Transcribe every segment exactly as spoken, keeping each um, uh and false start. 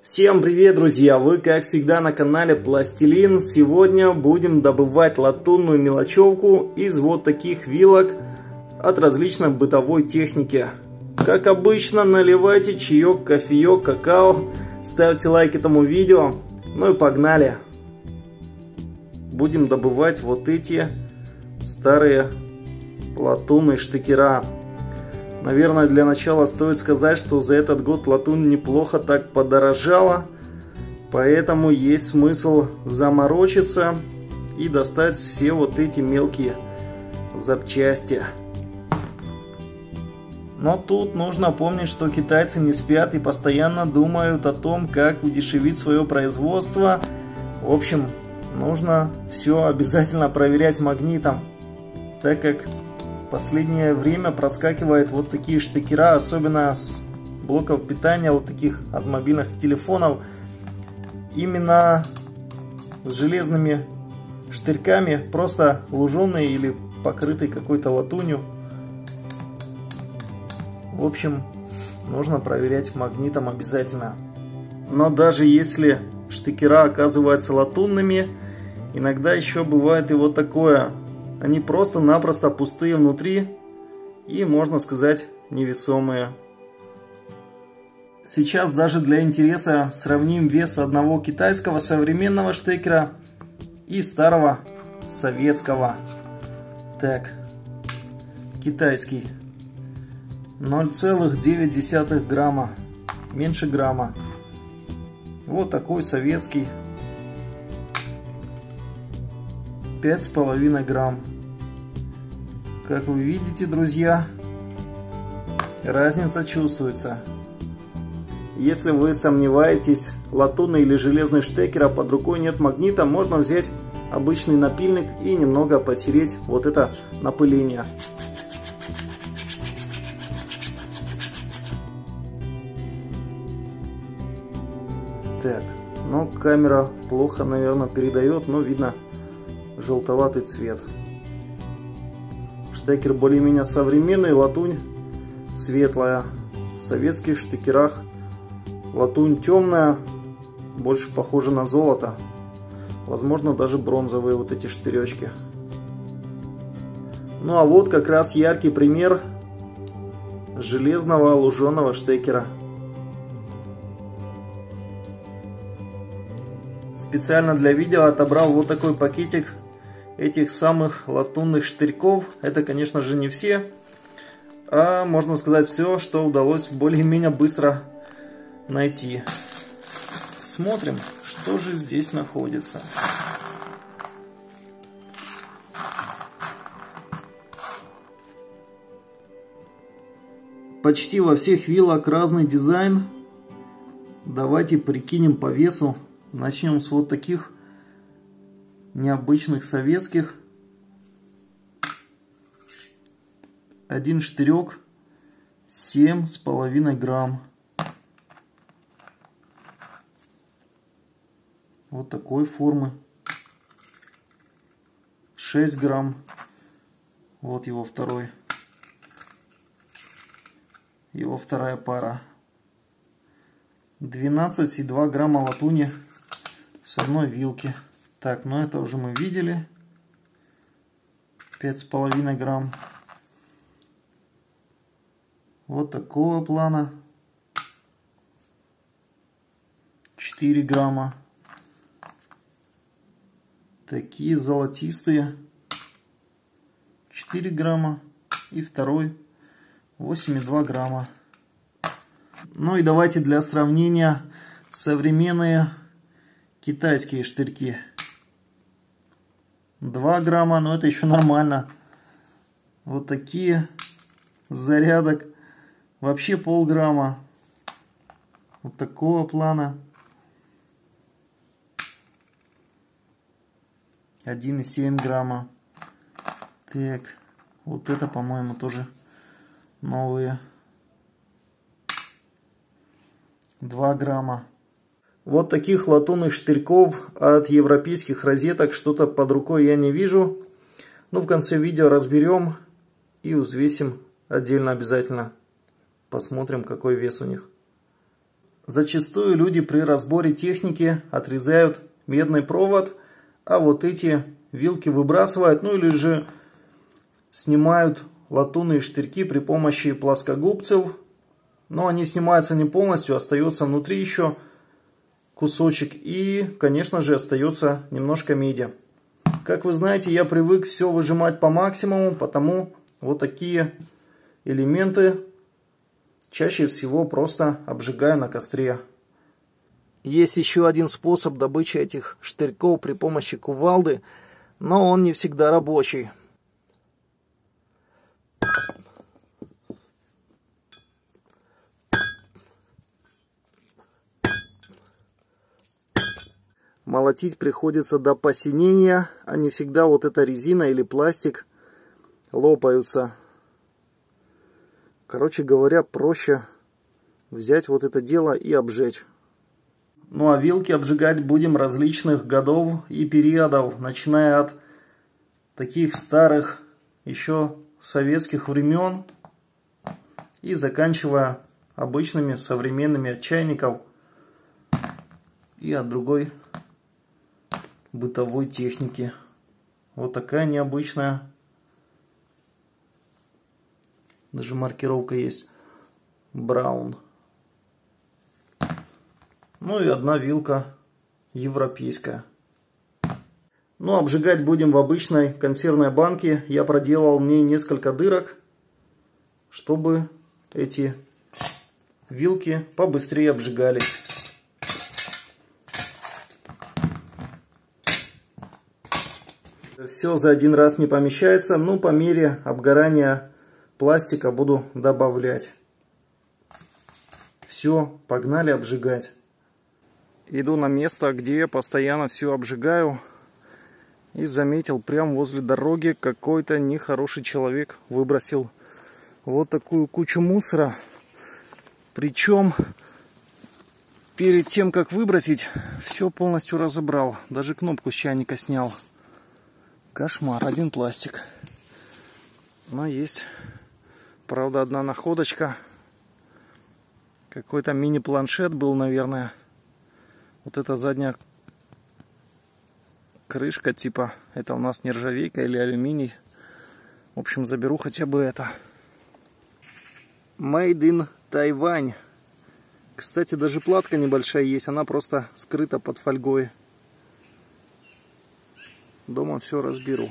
Всем привет, друзья! Вы, как всегда, на канале Пластилин. Сегодня будем добывать латунную мелочевку из вот таких вилок от различной бытовой техники. Как обычно, наливайте чаек, кофеек, какао, ставьте лайк этому видео. Ну и погнали! Будем добывать вот эти старые латунные штекера. Наверное, для начала стоит сказать, что за этот год латунь неплохо так подорожала, поэтому есть смысл заморочиться и достать все вот эти мелкие запчасти. Но тут нужно помнить, что китайцы не спят и постоянно думают о том, как удешевить свое производство. В общем, нужно все обязательно проверять магнитом, так как в последнее время проскакивают вот такие штекера, особенно с блоков питания, вот таких от мобильных телефонов, именно с железными штырьками, просто луженые или покрытые какой-то латунью. В общем, нужно проверять магнитом обязательно. Но даже если штекера оказываются латунными, иногда еще бывает и вот такое. Они просто-напросто пустые внутри и, можно сказать, невесомые. Сейчас даже для интереса сравним вес одного китайского современного штекера и старого советского. Так, китайский ноль целых девять десятых грамма, меньше грамма. Вот такой советский пять с половиной грамм. Как вы видите, друзья, разница чувствуется. Если вы сомневаетесь, латунный или железный штекер, а под рукой нет магнита, можно взять обычный напильник и немного потереть вот это напыление. Так, ну камера плохо, наверное, передает, но видно желтоватый цвет. Штекер более-менее современный, латунь светлая. В советских штекерах латунь темная, больше похожа на золото. Возможно, даже бронзовые вот эти штыречки. Ну а вот как раз яркий пример железного луженого штекера. Специально для видео отобрал вот такой пакетик этих самых латунных штырьков. Это, конечно же, не все, а можно сказать все, что удалось более-менее быстро найти. Смотрим, что же здесь находится. Почти во всех вилок разный дизайн. Давайте прикинем по весу. Начнем с вот таких необычных советских. Один штырек семь с половиной грамм. Вот такой формы. шесть грамм. Вот его второй. Его вторая пара. двенадцать и два грамма латуни с одной вилки. Так, ну это уже мы видели. пять с половиной грамм. Вот такого плана. четыре грамма. Такие золотистые. четыре грамма. И второй восемь и два грамма. Ну и давайте для сравнения современные китайские штырьки. два грамма, но это еще нормально. Вот такие зарядок. Вообще полграмма. Вот такого плана. один и семь грамма. Так, вот это, по-моему, тоже новые. два грамма. Вот таких латунных штырьков от европейских розеток что-то под рукой я не вижу. Но в конце видео разберем и взвесим отдельно обязательно. Посмотрим, какой вес у них. зачастую люди при разборе техники отрезают медный провод, а вот эти вилки выбрасывают, ну или же снимают латунные штырьки при помощи плоскогубцев. Но они снимаются не полностью, остается внутри еще кусочек и, конечно же, остается немножко меди. Как вы знаете, я привык все выжимать по максимуму, потому вот такие элементы чаще всего просто обжигаю на костре. Есть еще один способ добычи этих штырьков при помощи кувалды, но он не всегда рабочий. Молотить приходится до посинения, а не всегда вот эта резина или пластик лопаются. Короче говоря, проще взять вот это дело и обжечь. Ну а вилки обжигать будем различных годов и периодов, начиная от таких старых еще советских времен и заканчивая обычными современными от чайников и от другой бытовой техники. Вот такая необычная. Даже маркировка есть. Браун. Ну и одна вилка европейская. Ну, обжигать будем в обычной консервной банке. Я проделал в ней несколько дырок, чтобы эти вилки побыстрее обжигались. Все за один раз не помещается, но по мере обгорания пластика буду добавлять. Все, погнали обжигать. Иду на место, где я постоянно все обжигаю. И заметил, прямо возле дороги какой-то нехороший человек выбросил вот такую кучу мусора. Причем перед тем, как выбросить, все полностью разобрал. Даже кнопку с чайника снял. Кошмар, один пластик. Но есть, правда, одна находочка. Какой-то мини-планшет был, наверное. Вот эта задняя крышка, типа, это у нас нержавейка или алюминий. В общем, заберу хотя бы это. Made in Taiwan. Кстати, даже платка небольшая есть, она просто скрыта под фольгой. Дома все разберу.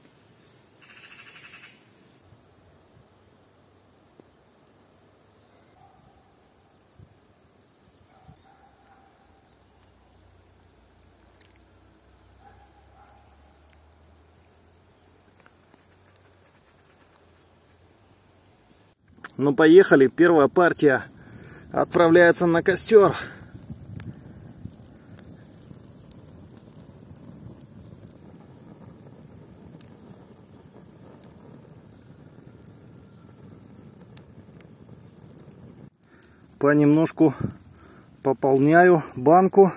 Ну, поехали. Первая партия отправляется на костер. Понемножку пополняю банку.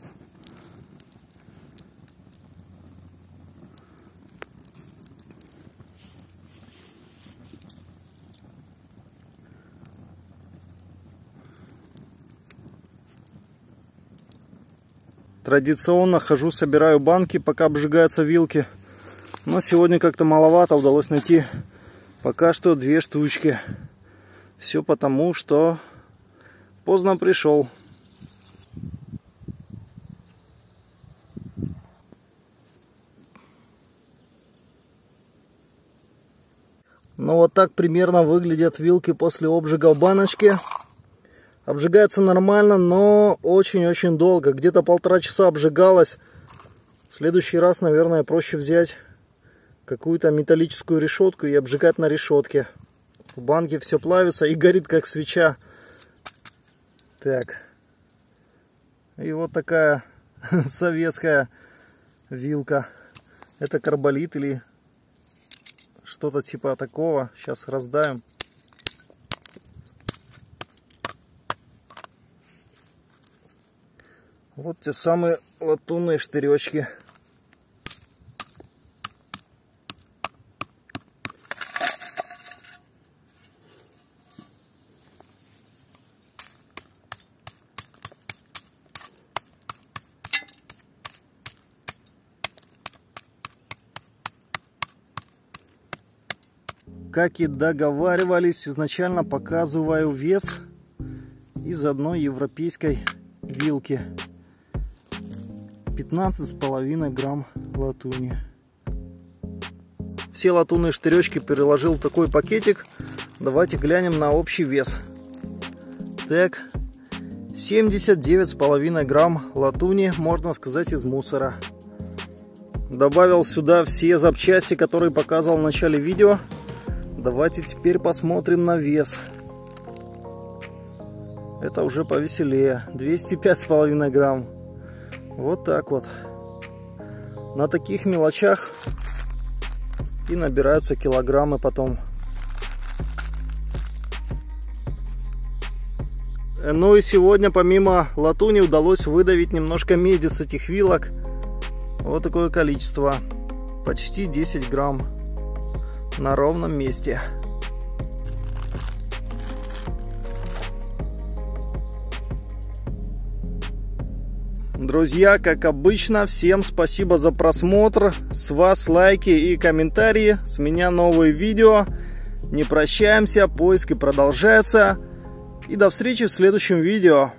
Традиционно хожу, собираю банки, пока обжигаются вилки. Но сегодня как-то маловато, удалось найти пока что две штучки. Все потому, что поздно пришел. Ну вот так примерно выглядят вилки после обжига в баночке. Обжигается нормально, но очень-очень долго. Где-то полтора часа обжигалось. В следующий раз, наверное, проще взять какую-то металлическую решетку и обжигать на решетке. В банке все плавится и горит, как свеча. Так. И вот такая советская вилка. Это карболит или что-то типа такого. Сейчас раздаем. Вот те самые латунные штыречки. Как и договаривались, изначально показываю вес из одной европейской вилки. пятнадцать с половиной грамм латуни. Все латунные штыречки переложил в такой пакетик. Давайте глянем на общий вес. Так, семьдесят девять с половиной грамм латуни, можно сказать, из мусора. Добавил сюда все запчасти, которые показывал в начале видео. Давайте теперь посмотрим на вес. Это уже повеселее. двести пять с половиной грамм. Вот так вот. На таких мелочах и набираются килограммы потом. Ну и сегодня помимо латуни удалось выдавить немножко меди с этих вилок. Вот такое количество. Почти десять грамм. На ровном месте. Друзья, как обычно, всем спасибо за просмотр. С вас лайки и комментарии. С меня новые видео. Не прощаемся, поиски продолжаются. И до встречи в следующем видео.